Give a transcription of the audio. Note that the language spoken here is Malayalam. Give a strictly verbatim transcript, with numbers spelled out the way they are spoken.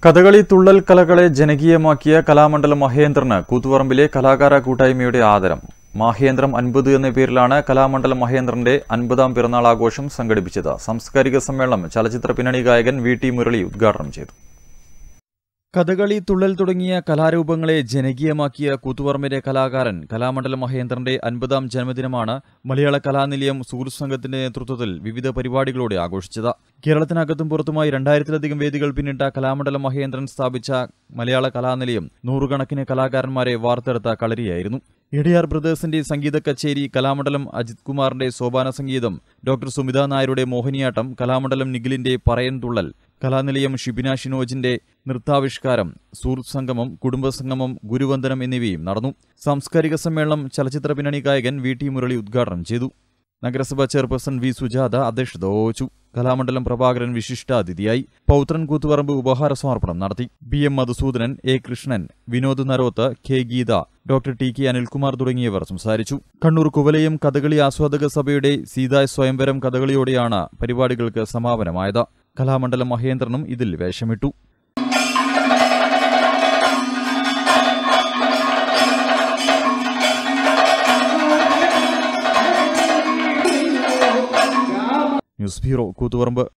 കഥകളി തുള്ളൽ കലകളെ ജനകീയമാക്കിയ കലാമണ്ഡലം മഹേന്ദ്രന് കൂത്തുപറമ്പിലെ കലാകാര കൂട്ടായ്മയുടെ ആദരം. മഹേന്ദ്രം അൻപത് എന്ന പേരിലാണ് കലാമണ്ഡലം മഹേന്ദ്രന്റെ അൻപതാം പിറന്നാൾ ആഘോഷം സംഘടിപ്പിച്ചത്. സാംസ്കാരിക സമ്മേളനം ചലച്ചിത്ര പിന്നണി ഗായകൻ വി ടി മുരളി ഉദ്ഘാടനം ചെയ്തു. കഥകളി തുള്ളൽ തുടങ്ങിയ കലാരൂപങ്ങളെ ജനകീയമാക്കിയ കൂത്തുപറമ്പിലെ കലാകാരൻ കലാമണ്ഡലം മഹേന്ദ്രന്റെ അൻപതാം ജന്മദിനമാണ് മലയാള കലാനിലയം സുഹൃത്ത് സംഘത്തിന്റെ നേതൃത്വത്തിൽ വിവിധ പരിപാടികളോടെ ആഘോഷിച്ചത്. കേരളത്തിനകത്തും പുറത്തുമായി രണ്ടായിരത്തിലധികം വേദികൾ പിന്നിട്ട കലാമണ്ഡലം മഹേന്ദ്രൻ സ്ഥാപിച്ച മലയാള കലാനിലയം നൂറുകണക്കിന് കലാകാരന്മാരെ വാർത്തെടുത്ത കളരിയായിരുന്നു. എടിആർ ബ്രദേഴ്സിന്റെ സംഗീത കച്ചേരി, കലാമണ്ഡലം അജിത് കുമാറിന്റെ സോപാന സംഗീതം, ഡോക്ടർ സുമിത നായരുടെ മോഹിനിയാട്ടം, കലാമണ്ഡലം നിഖിലിന്റെ പറയൻ തുള്ളൽ, കലാനിലയം ഷിബിന ഷിനോജിന്റെ നൃത്താവിഷ്കാരം, സുഹൃത്ത് സംഗമം, കുടുംബസംഗമം, ഗുരുവന്ദനം എന്നിവയും നടന്നു. സാംസ്കാരിക സമ്മേളനം ചലച്ചിത്ര പിന്നണി ഗായകൻ വി ടി മുരളി ഉദ്ഘാടനം ചെയ്തു. നഗരസഭാ ചെയർപേഴ്സൺ വി സുജാത അധ്യക്ഷത വഹിച്ചു. കലാമണ്ഡലം പ്രഭാകരൻ വിശിഷ്ടാതിഥിയായി. പൗത്രൻ കൂത്തുപറമ്പ് ഉപഹാര സമർപ്പണം നടത്തി. B M Madhusoodanan, A Krishnan, Vinod Naroth, K Geetha, doctor T K Anilkumar തുടങ്ങിയവർ സംസാരിച്ചു. കണ്ണൂർ കുവലയം കഥകളി ആസ്വാദക സഭയുടെ സീതായ് സ്വയംവരം കഥകളിയോടെയാണ് പരിപാടികൾക്ക് സമാപനമായത്. കലാമണ്ഡലം മഹേന്ദ്രനും ഇതിൽ വേഷമിട്ടു. News bureau, Koothuparamba.